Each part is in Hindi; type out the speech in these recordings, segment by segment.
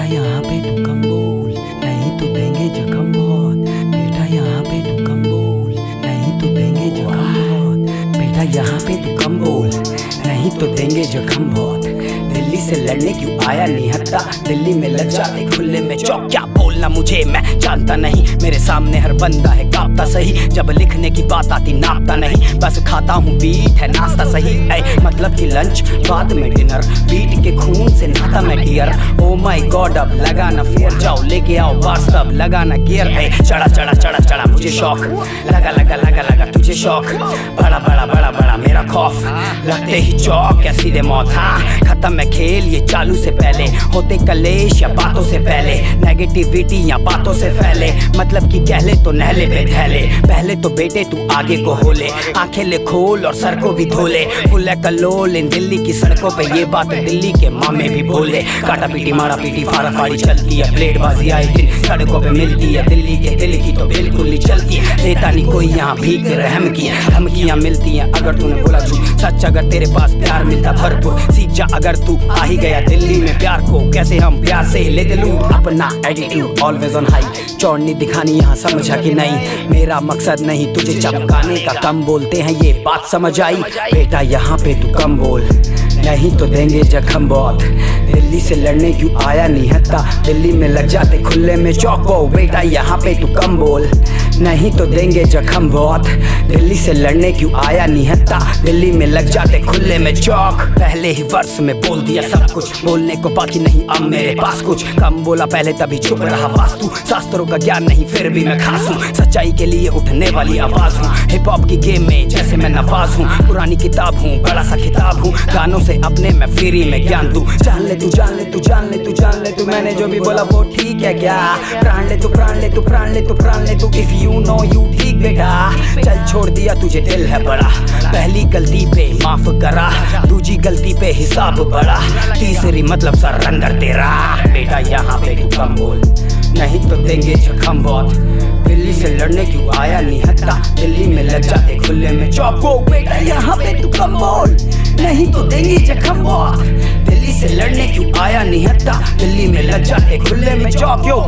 यहाँ पे तू कम बोल, नहीं तो देंगे जख्म बहुत। बेटा यहाँ पे तू कम बोल, नहीं तो देंगे जख्म बहुत। बेटा यहाँ पे तू कम बोल, नहीं तो देंगे जख्म बहुत। दिल्ली से लड़ने क्यों आया निहत्ता, दिल्ली में लग जाते खुले में चौक। क्या बोलना मुझे मैं जानता नहीं, मेरे सामने हर बंदा है कांपता सही। जब लिखने की बात आती नापता नहीं, बस खाता हूँ बीट है नाश्ता सही। मतलब कि लंच बाद में डिनर, बीट के खून से नहाता मैं डियर। ओ माय गॉड अब लगाना फियर, जाओ लेके आओ बार्स तब लगाना गियर। चढ़ा चढ़ा चढ़ा चढ़ा मुझे शौक, लगा लगा लगा लगा तुझे शौक। बड़ा बड़ा बड़ा बड़ा मेरा खौफ, लगते ही चौक या सीधे मौत। हाँ खत्म है खेल ये चालू से पहले, होते कलेश या बातों से पहले। नेगेटिविटी या बातों से फैले, मतलब कि कहले तो नहले पे धैले। पहले तो बेटे तू आगे को होले, आंखें ले खोल और सर को भी धोले। फुल कलोल इन दिल्ली की सड़कों पे, ये बात दिल्ली के मामे भी बोले। काटा पीटी मारा पीटी फाड़ा फाड़ी चलती है, प्लेटबाजी आए दिन सड़कों पे मिलती है। दिल्ली के दिल की तो बिल्कुल नहीं चलती है, देता नहीं कोई यहाँ भीख रहम की। धमकियाँ मिलती हैं अगर तूने बोला झूठ, सच अगर तेरे पास प्यार मिलता भरपूर। सीख जा अगर तू आ ही गया दिल्ली में प्यार को, कैसे हम प्यार से ले लूं। अपना एटीट्यूड ऑलवेज ऑन हाई, चौड़नी दिखानी यहाँ समझा कि नहीं। मेरा मकसद नहीं तुझे चमकाने का, कम बोलते हैं ये बात समझ आई। बेटा यहाँ पे तू कम बोल, नहीं तो देंगे जख्म बहुत। दिल्ली से लड़ने क्यों आया निहत्ता, दिल्ली में लग जाते खुले में चौको। बेटा यहाँ पे तू कम बोल, नहीं तो देंगे जख्म बहुत। दिल्ली से लड़ने क्यों आया निहत्ता, दिल्ली में लग जाते खुले में चौक। पहले ही वर्ष में बोल दिया सब कुछ, बोलने को बाकी नहीं अब मेरे पास कुछ। कम बोला पहले तभी चुप रहा वास्तु, शास्त्रों का ज्ञान नहीं फिर भी मैं खास हूँ। सच्चाई के लिए उठने वाली आवाज हूँ, हिप हॉप की गेम में जैसे मैं नवाज हूँ। पुरानी किताब हूँ बड़ा सा खिताब हूँ, गानों से अपने मैं फ्री में ज्ञान दूँ। जान ले तू जान ले तू जान ले तू जान ले तू, मैंने जो भी बोला वो ठीक है क्या। प्राण ले तू प्राण ले तू प्राण ले तू प्राण ले तू, इफ यू नो यू ठीक बेटा। चल छोड़ दिया तुझे दिल है बड़ा, पहली गलती पे माफ करा, दूसरी गलती पे हिसाब बड़ा, तीसरी मतलब सरेंडर तेरा। बेटा यहाँ पे तू कम बोल, नहीं तो देंगे जख्म बहुत। दिल्ली से लड़ने क्यों आया निहत्ता, दिल्ली में लग जाते खुले में चौको। बेटा यहाँ पे तू कम बोल, नहीं तो देंगे जख्म बहुत। दिल्ली से लड़ने क्यों आया निहत्ता, दिल्ली में लग जाते खुले में चौको।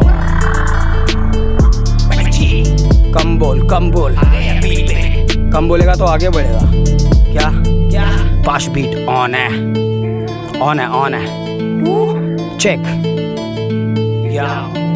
कम बोल कम बोल, कम बोलेगा तो आगे बढ़ेगा। क्या क्या पाश बीट ऑन है ऑन है ऑन है, चेक या